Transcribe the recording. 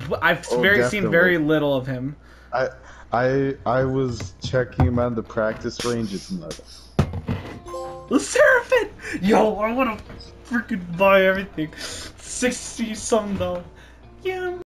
I've Oh, seen very definitely. little of him. I I was checking him on the practice range. It's nuts. The Seraphim! Yo, I wanna freaking buy everything. $60 some though. Yeah.